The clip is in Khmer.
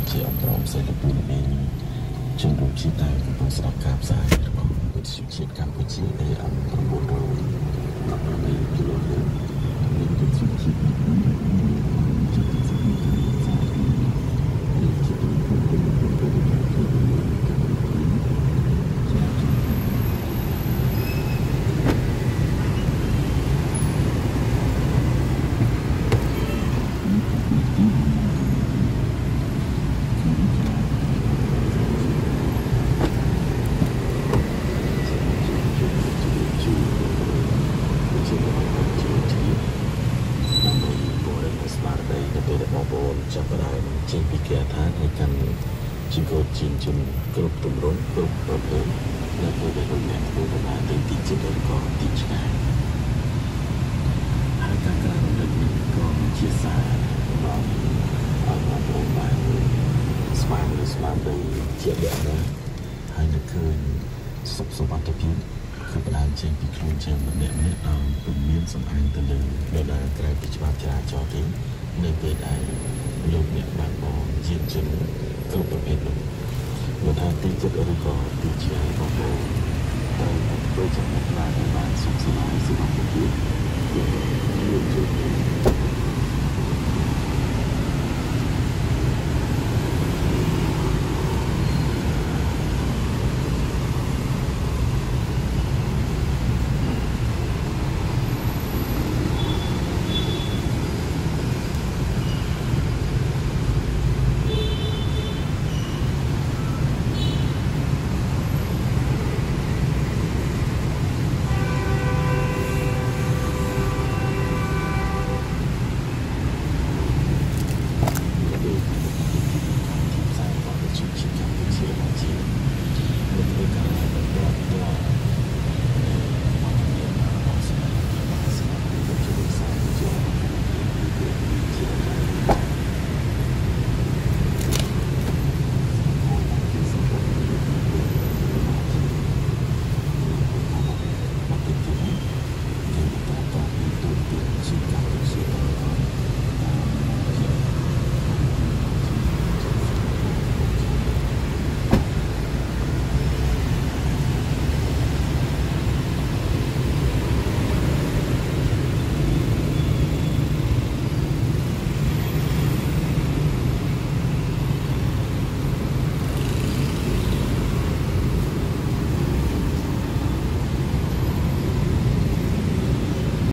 ជាអន្តរមសេរីពលមានជំរុំជាតែកំពុងស្ដាប់ការផ្សាយរបស់វិទ្យុជាតិកម្ពុជា AM 918 kHz នៃវិទ្យុជាតិចាប់ផ្ដើមចេញពីគេឋានហើយកាន់ជាកោជាជនគ្រប់ទម្រង់គ្រប់ប្រភេទនៅពេលដែលអ្នកធ្វើដំណើរទៅទីជិតឬក៏ទីឆ្ងាយហើយការក្រៅរំលឹកនេះក៏ជាសាររបស់បងប្អូនបានស្វាមទៅជាក់លាក់ណាស់ហើយនឹកឃើញសុខសុវត្ថិភាពគឺផ្ដើមចេញពីខ្លួនជាម្នាក់ដោយពុំមានសំអាងទៅលើដែលក្រៅពីច្បាប់ចរាចរណ៍ទេនៅពេលដែលលោកអ្នកបានបងជាជនគ្រប់ប្រភេទនោះមិនថាទីចិត្តឬក៏ទីឆ្ងាយបងប្អូនតែធ្វើចំណុចណាដែលបានសុខសប្បាយសុខភាពគឺមានជួយ